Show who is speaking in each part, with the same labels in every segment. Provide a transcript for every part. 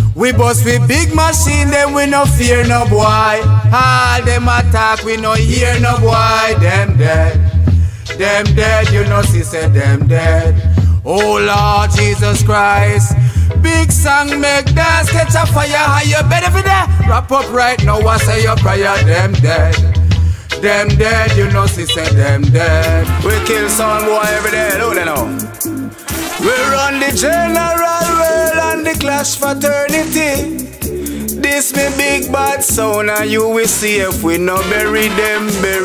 Speaker 1: We bust with big machine, then we no fear no boy. All them attack, we no hear no boy. Them dead, you know, she said them dead. Oh Lord Jesus Christ. Big song make dance, catch a fire. How you better for that? Wrap up right now, I say your prayer. Them dead, you know, she said them dead. We kill some boy every day, don't they know? We run the general well and the clash fraternity. This me big bad sound and you will see if we no bury them.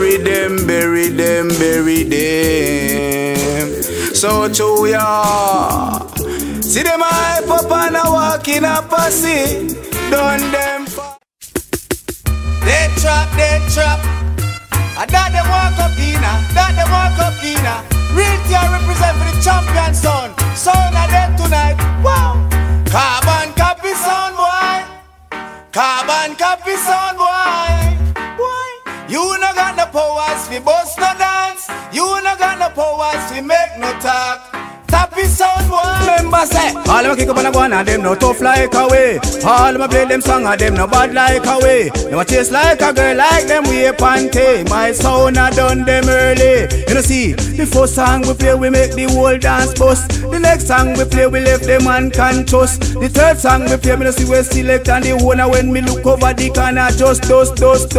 Speaker 1: So true, yeah. See them hype up and a walk in a posse. Done them. They trap. I that they walk up in Real tear represent for the champion son. Son of them tonight. Wow. Carbon copy sound boy. Carbon copy sound boy. You no got the powers fi bust no dance. You no got the powers fi make no talk. Tappy sound boy. Remember say, all of them kick up and go on and them no tough like away. All of them play them song and them no bad like away. Them a chase like a girl like them way panty. My sound a done them early. You know see, the first song we play we make the whole dance bust. The next song we play we left them unconscious. The third song we play me no see we select and the one when me look over the corner just dust.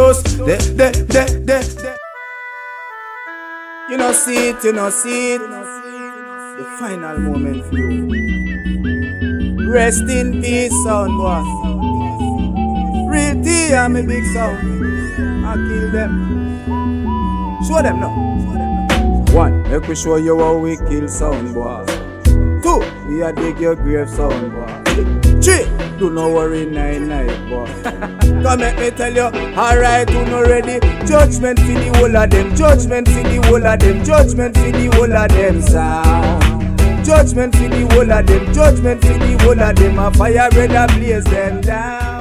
Speaker 1: You know see it. The final moment for you. Rest in peace, sound boy. Real T and me big sound. I kill them. Show them now. 1. Make we show you how we kill sound boy. 2. We a dig your grave sound boy. 3. Do not worry night boy. Come make me tell you. Alright, you no ready. Judgment for the whole of them. Judgment for the whole of them. Judgment for the whole of them sound. Judgment for the whole of them. Judgment for the whole of them. A fire red and blaze them down.